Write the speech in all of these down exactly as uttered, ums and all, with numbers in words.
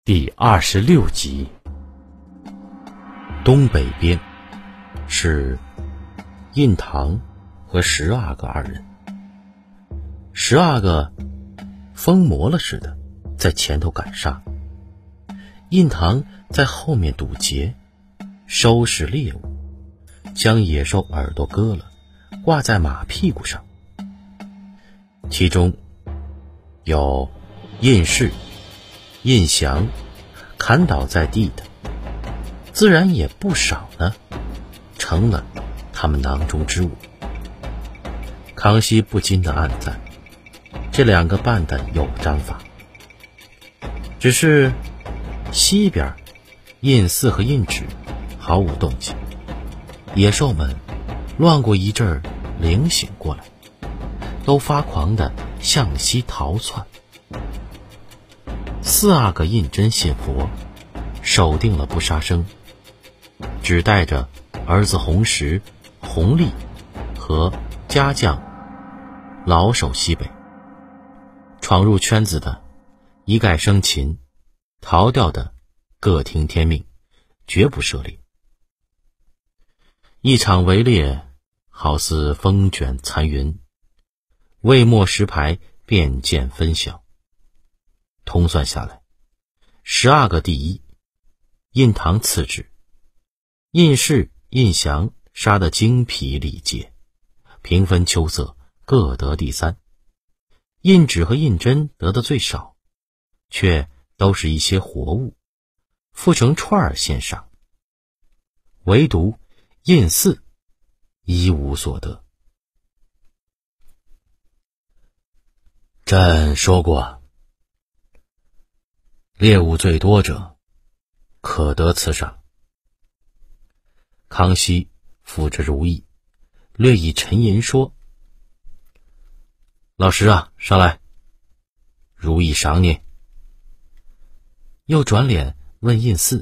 第二十六集。东北边是印堂和十阿哥二人，十阿哥疯魔了似的在前头赶杀，印堂在后面堵截，收拾猎物，将野兽耳朵割了，挂在马屁股上。其中有印氏、印祥砍倒在地的，自然也不少呢，成了他们囊中之物。康熙不禁地暗赞，这两个办的有章法。只是西边印四和印指毫无动静，野兽们乱过一阵儿，灵醒过来，都发狂地向西逃窜。四阿哥胤禛信佛，守定了不杀生，只带着儿子弘时、弘历和家将老守西北。闯入圈子的一概生擒，逃掉的各听天命，绝不涉猎。一场围猎好似风卷残云，未末石牌便见分晓。通算下来，十阿哥第一，印堂次之，印氏、印祥杀得精疲力竭，平分秋色，各得第三。印指和印禛得的最少，却都是一些活物，附成串儿献上。唯独印四一无所得。朕说过，猎物最多者可得此赏。康熙抚着如意，略以沉吟说：老十啊，上来，如意赏你。又转脸问印四：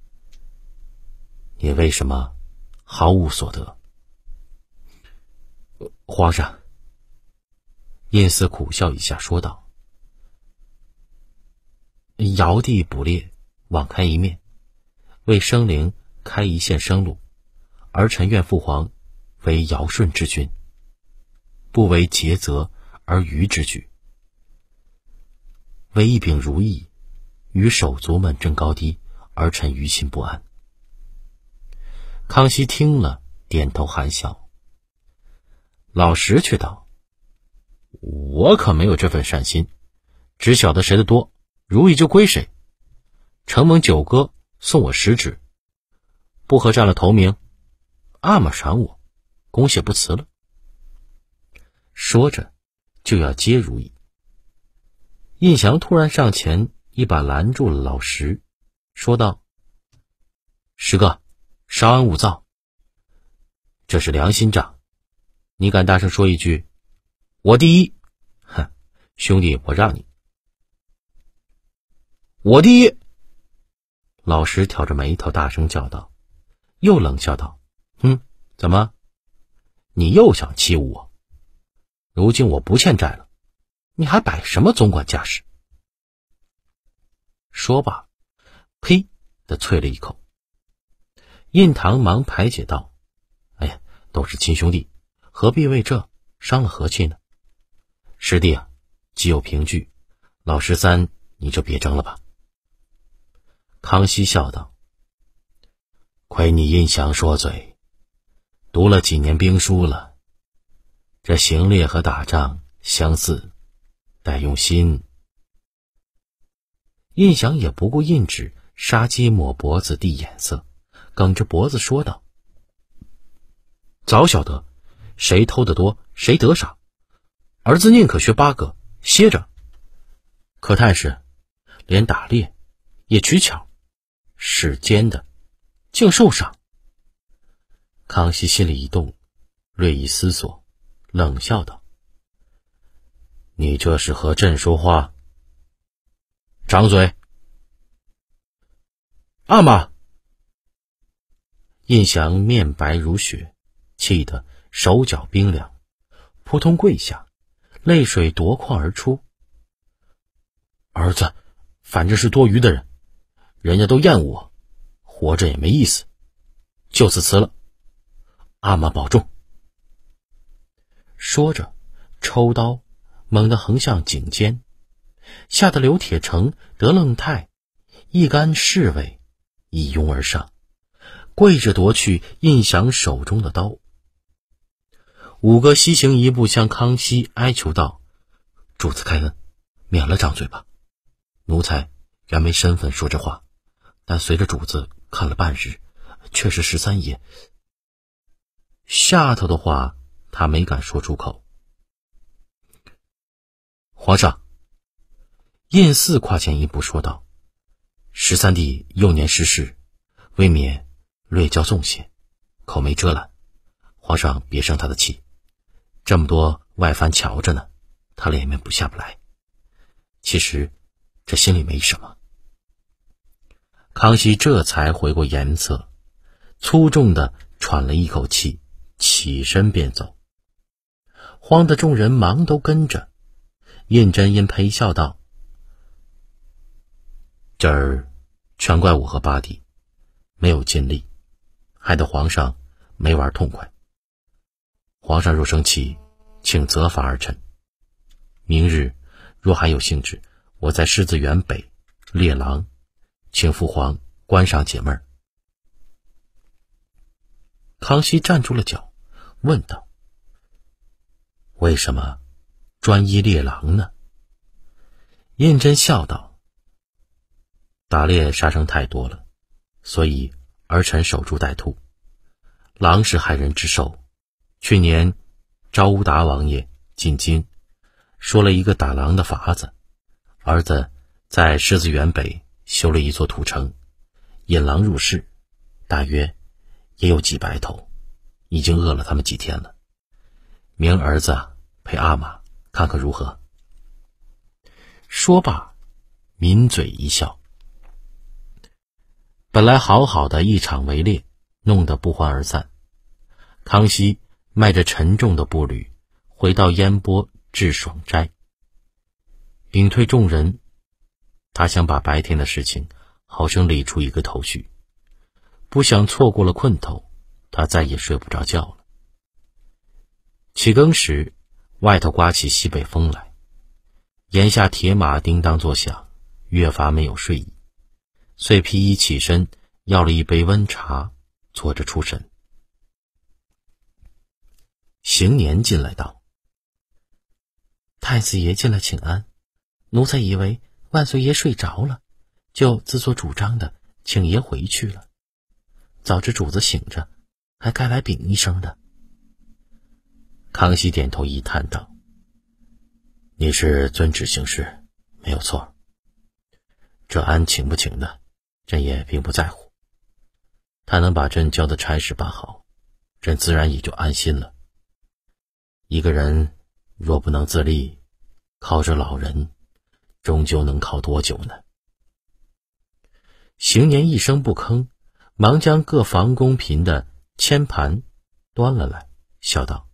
你为什么毫无所得？皇上，印四苦笑一下说道：尧帝捕猎，网开一面，为生灵开一线生路，儿臣愿父皇为尧舜之君，不为竭泽而渔之举。为一柄如意，与手足们争高低，儿臣于心不安。康熙听了，点头含笑。老十却道：我可没有这份善心，只晓得谁的多，如意就归谁。承蒙九哥送我十指，不合占了头名，阿玛赏我，恭谢不辞了。说着就要接如意，印祥突然上前一把拦住了老十，说道：十哥，稍安勿躁，这是良心账，你敢大声说一句我第一，哼，兄弟我让你。我第一！老十挑着眉头大声叫道，又冷笑道：哼，怎么？你又想欺侮我？如今我不欠债了，你还摆什么总管架势？说罢，呸地啐了一口。印堂忙排解道：哎呀，都是亲兄弟，何必为这伤了和气呢？师弟啊，既有凭据，老十三你就别争了吧。康熙笑道：亏你印祥说嘴，读了几年兵书了，这行猎和打仗相似，得用心。印祥也不顾印指杀鸡抹脖子递眼色，梗着脖子说道：早晓得谁偷得多谁得赏，儿子宁可学八哥歇着，可叹是连打猎也取巧，使奸的竟受赏。康熙心里一动，略一思索，冷笑道：你这是和朕说话？张嘴！阿玛！印祥面白如雪，气得手脚冰凉，扑通跪下，泪水夺眶而出。儿子反正是多余的人， 人家都厌恶我，活着也没意思，就此辞了。阿玛保重。”说着，抽刀猛地横向颈间，吓得刘铁成、德楞泰一干侍卫一拥而上，跪着夺去胤祥手中的刀。五哥西行一步，向康熙哀求道：“主子开恩，免了张嘴吧。奴才原没身份说这话，但随着主子看了半日，却是十三爷。”下头的话他没敢说出口。皇上，胤祀跨前一步说道：“十三弟幼年失势，未免略较纵些，口没遮拦，皇上别生他的气。这么多外藩瞧着呢，他脸面不下不来。其实这心里没什么。”康熙这才回过颜色，粗重地喘了一口气，起身便走。慌得众人忙都跟着。胤禛因陪笑道：“这儿全怪我和八弟没有尽力，害得皇上没玩痛快。皇上若生气，请责罚儿臣。明日若还有兴致，我在狮子园北猎狼，请父皇观赏解闷儿。”康熙站住了脚，问道：“为什么专一猎狼呢？”胤禛笑道：“打猎杀生太多了，所以儿臣守株待兔。狼是害人之兽，去年昭乌达王爷进京，说了一个打狼的法子。儿子在狮子园北修了一座土城，引狼入室，大约也有几百头，已经饿了他们几天了。明儿子陪阿玛看看如何？”说罢，抿嘴一笑。本来好好的一场围猎，弄得不欢而散。康熙迈着沉重的步履回到烟波致爽斋，屏退众人，他想把白天的事情好生理出一个头绪，不想错过了困头，他再也睡不着觉了。起更时，外头刮起西北风来，檐下铁马叮当作响，越发没有睡意，遂披衣起身，要了一杯温茶，坐着出神。行年进来道：“太子爷进来请安，奴才以为万岁爷睡着了，就自作主张的请爷回去了。早知主子醒着，还该来禀一声的。”康熙点头一叹道：“你是遵旨行事，没有错。这安请不请的，朕也并不在乎。他能把朕交的差事办好，朕自然也就安心了。一个人若不能自立，靠着老人，终究能靠多久呢？”行年一声不吭，忙将各房宫嫔的签盘端了来，笑道：“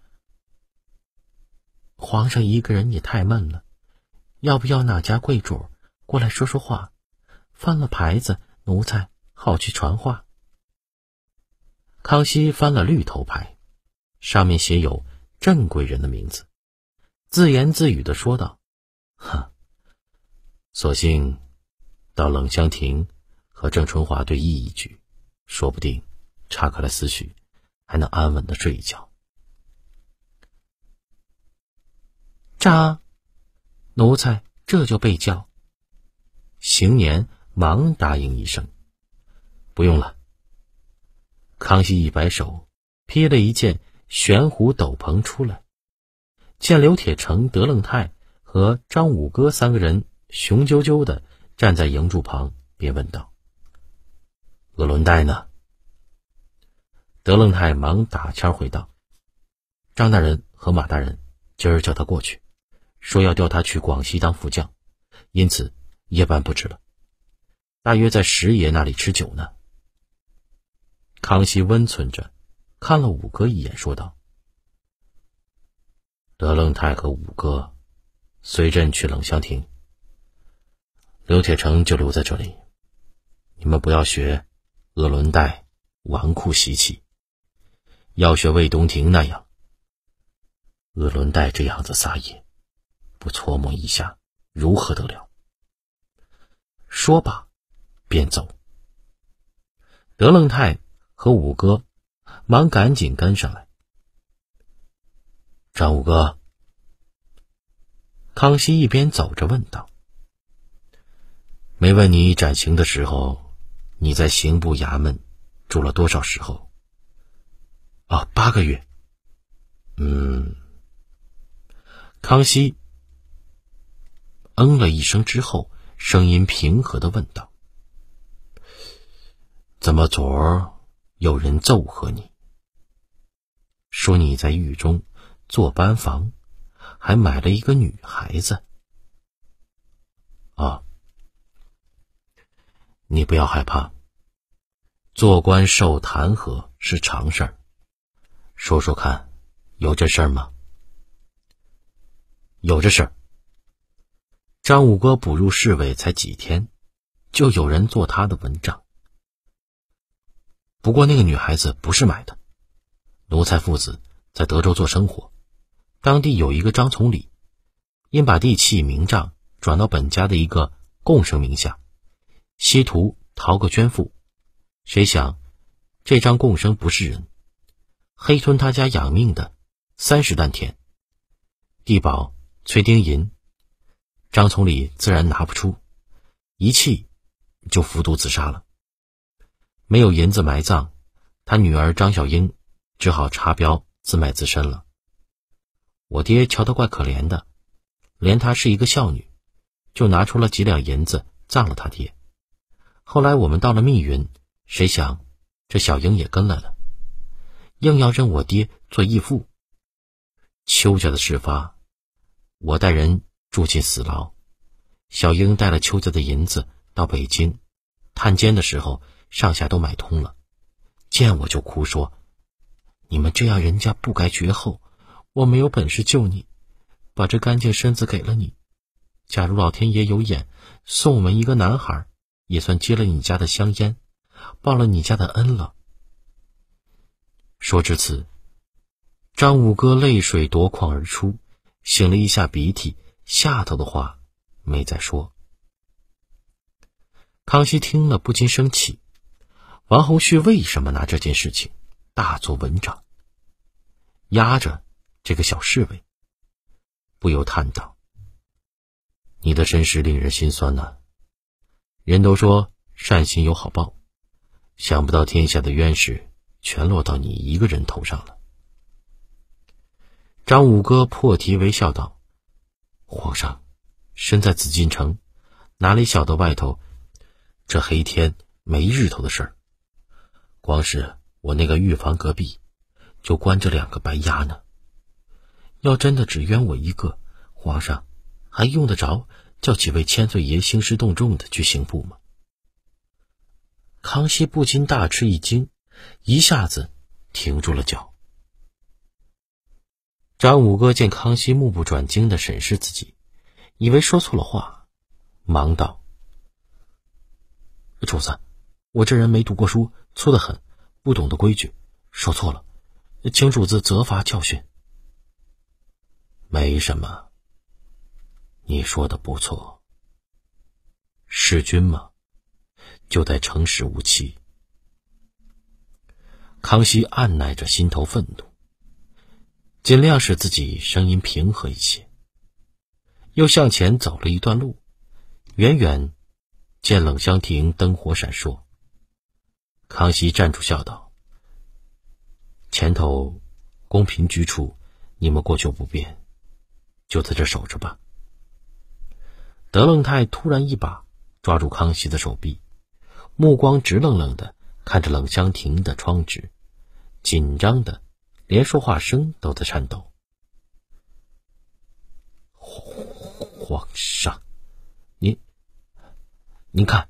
皇上一个人也太闷了，要不要哪家贵主过来说说话，翻了牌子，奴才好去传话。”康熙翻了绿头牌，上面写有郑贵人的名字，自言自语地说道：“哼，索性到冷香亭和郑春华对弈一局，说不定岔开了思绪，还能安稳地睡一觉。”喳，奴才这就备叫。行年忙答应一声：“不用了。”康熙一摆手，披了一件悬壶斗篷出来，见刘铁成、德楞泰和张五哥三个人雄赳赳的站在营柱旁，便问道：“额伦岱呢？”德楞泰忙打腔回道：“张大人和马大人今儿叫他过去，说要调他去广西当副将，因此夜班不值了，大约在十爷那里吃酒呢。”康熙温存着看了五哥一眼，说道：“德楞泰和五哥随朕去冷香亭，刘铁成就留在这里， 你们不要学鄂伦岱纨绔习气，要学魏东亭那样。鄂伦岱这样子撒野，不搓磨一下如何得了？说罢便走。德楞泰和五哥忙赶紧跟上来。张五哥，康熙一边走着问道，没问你斩刑的时候，你在刑部衙门住了多少时候？啊，八个月。嗯。康熙嗯了一声之后，声音平和地问道，怎么昨儿有人奏和你，说你在狱中做班房，还买了一个女孩子？啊，你不要害怕，做官受弹劾是常事儿。说说看，有这事儿吗？有这事儿。张五哥补入侍卫才几天，就有人做他的文章。不过那个女孩子不是买的，奴才父子在德州做生活，当地有一个张从礼，因把地契名账转到本家的一个共生名下，希图逃个捐付，谁想这张共生不是人，黑吞他家养命的三十担田，地保崔丁银，张从礼自然拿不出，一气就服毒自杀了。没有银子埋葬，他女儿张小英只好插标自卖自身了。我爹瞧他怪可怜的，连她是一个孝女，就拿出了几两银子葬了他爹。后来我们到了密云，谁想这小英也跟来了，硬要认我爹做义父。邱家的事发，我带人住进死牢，小英带了邱家的银子到北京，探监的时候上下都买通了，见我就哭说，你们这样人家不该绝后，我没有本事救你，把这干净身子给了你，假如老天爷有眼，送我们一个男孩，也算接了你家的香烟，报了你家的恩了。说至此，张五哥泪水夺眶而出，擤了一下鼻涕，下头的话没再说。康熙听了不禁生气，王侯旭为什么拿这件事情大做文章，压着这个小侍卫？不由叹道，你的身世令人心酸呐、啊。人都说善心有好报，想不到天下的冤事全落到你一个人头上了。张五哥破涕为笑道，皇上身在紫禁城，哪里晓得外头这黑天没日头的事儿？光是我那个御房隔壁就关着两个白鸭呢。要真的只冤我一个，皇上还用得着叫几位千岁爷兴师动众的去刑部吗？康熙不禁大吃一惊，一下子停住了脚。张五哥见康熙目不转睛地审视自己，以为说错了话，忙道，主子，我这人没读过书，粗得很，不懂得规矩，说错了，请主子责罚教训。没什么，你说的不错，弑君嘛，就得诚实无欺。康熙按耐着心头愤怒，尽量使自己声音平和一些，又向前走了一段路，远远见冷香亭灯火闪烁。康熙站住笑道，前头宫嫔居处，你们过就不便，就在这守着吧。德楞泰突然一把抓住康熙的手臂，目光直愣愣地看着冷香亭的窗纸，紧张的连说话声都在颤抖。皇上，您您看。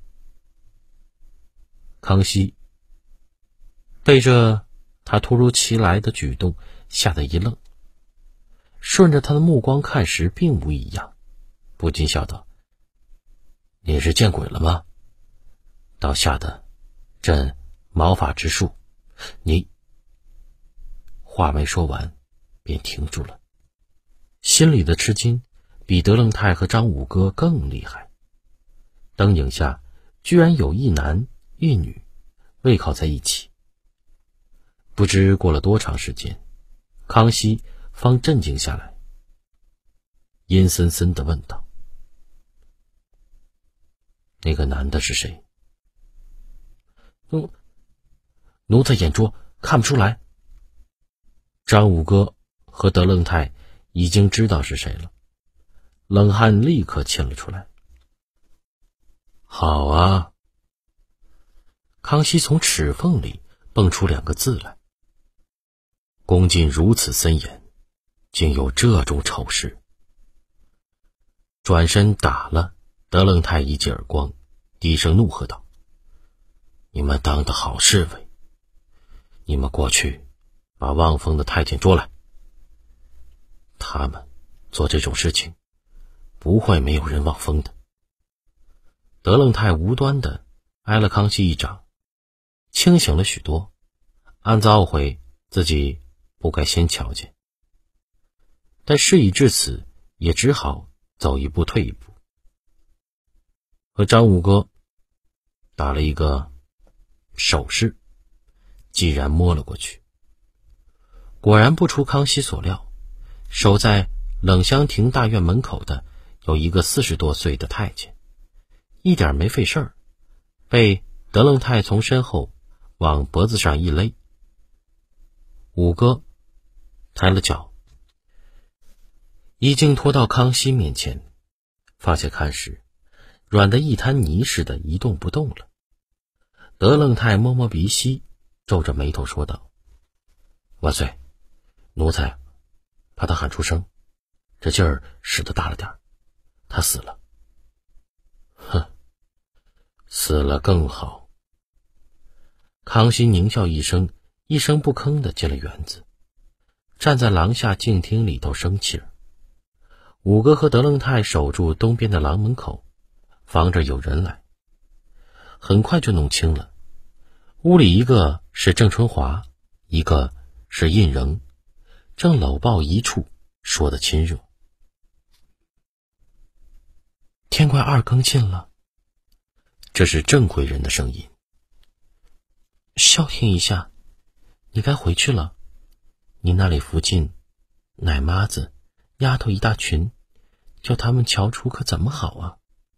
康熙被这他突如其来的举动吓得一愣，顺着他的目光看时并无异样，不禁笑道，你是见鬼了吗？ 倒吓得朕毛发直竖。你……话没说完，便停住了。心里的吃惊比德楞泰和张五哥更厉害。灯影下，居然有一男一女背靠在一起。不知过了多长时间，康熙方镇静下来，阴森森地问道：“那个男的是谁？”“奴奴才眼拙，看不出来。”张五哥和德楞泰已经知道是谁了，冷汗立刻沁了出来。好啊！康熙从齿缝里蹦出两个字来。宫禁如此森严，竟有这种丑事。转身打了德楞泰一记耳光，低声怒喝道：“你们当的好侍卫，你们过去把望风的太监捉来。他们做这种事情，不会没有人望风的。”德楞泰无端的挨了康熙一掌，清醒了许多，暗自懊悔自己不该先瞧见，但事已至此，也只好走一步退一步，和张五哥打了一个手势，既然摸了过去。果然不出康熙所料，守在冷香亭大院门口的有一个四十多岁的太监，一点没费事儿，被德楞泰从身后往脖子上一勒。五哥抬了脚，已经拖到康熙面前，放下看时，软得一滩泥似的，一动不动了。德楞泰摸摸鼻息，皱着眉头说道：“万岁，奴才怕他喊出声，这劲儿使得大了点儿，他死了。”“哼，死了更好。”康熙狞笑一声，一声不吭地进了园子，站在廊下静厅里头生气儿。五哥和德楞泰守住东边的廊门口，防着有人来。很快就弄清了，屋里一个是郑春华，一个是胤禛，正搂抱一处，说得亲热。“天快二更尽了。”这是郑贵人的声音。“消停一下，你该回去了。你那里附近奶妈子丫头一大群，叫他们瞧出可怎么好啊？”“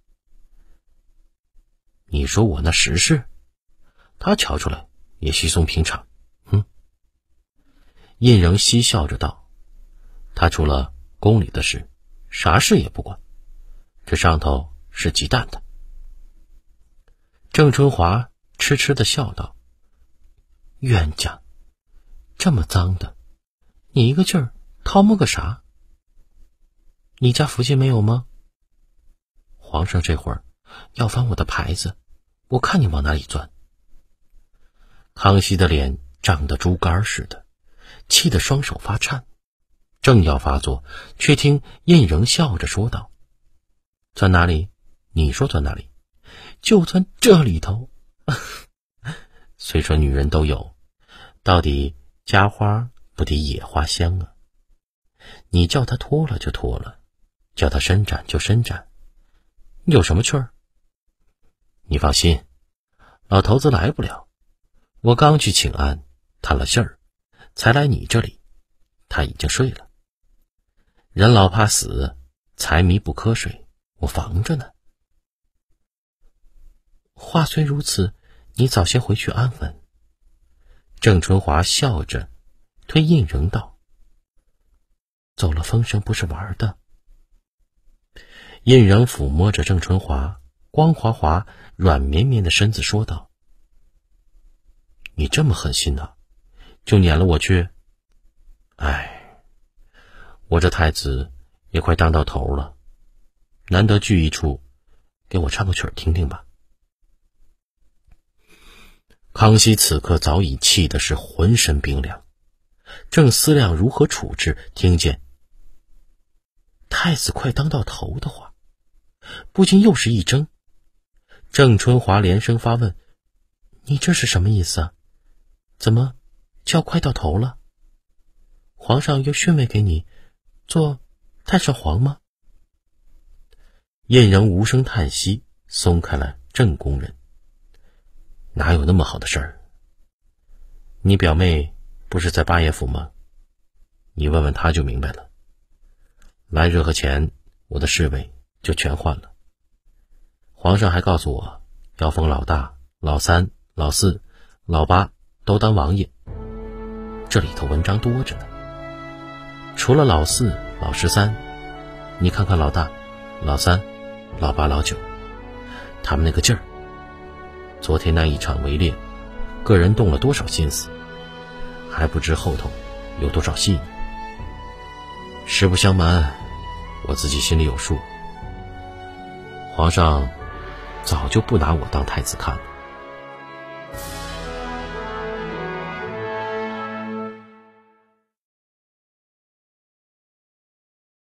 你说我那实事，他瞧出来也稀松平常。”“哼。”胤禛嬉笑着道：“他除了宫里的事，啥事也不管，这上头是鸡蛋的。”郑春华痴痴地笑道：“冤家，这么脏的，你一个劲儿掏摸个啥？你家附近没有吗？皇上这会儿要翻我的牌子，我看你往哪里钻。”康熙的脸涨得猪肝似的，气得双手发颤，正要发作，却听胤禛笑着说道：“钻哪里？你说钻哪里？就钻这里头。”虽说女人都有，到底家花不敌野花香啊！你叫她脱了就脱了，叫她伸展就伸展，有什么趣儿？你放心，老头子来不了，我刚去请安，探了信儿，才来你这里，他已经睡了。人老怕死，财迷不瞌睡，我防着呢。话虽如此，你早些回去安稳。郑春华笑着推胤禛道：“走了风声不是玩的。”胤禛抚摸着郑春华光滑滑软绵绵的身子说道：“你这么狠心啊，就撵了我去？哎，我这太子也快当到头了，难得聚一处，给我唱个曲儿听听吧。”康熙此刻早已气的是浑身冰凉，正思量如何处置，听见太子快当到头的话，不禁又是一怔， 郑春华连声发问：“你这是什么意思啊？怎么就要快到头了？皇上又逊位给你做太上皇吗？”晏仍无声叹息，松开了郑宫人：“哪有那么好的事儿？你表妹不是在八爷府吗？你问问她就明白了。来日和前，我的侍卫就全换了。皇上还告诉我，要封老大、老三、老四、老八都当王爷。这里头文章多着呢。除了老四、老十三，你看看老大、老三、老八、老九，他们那个劲儿。昨天那一场围猎，个人动了多少心思，还不知后头有多少戏呢。实不相瞒，我自己心里有数。皇上早就不拿我当太子看了。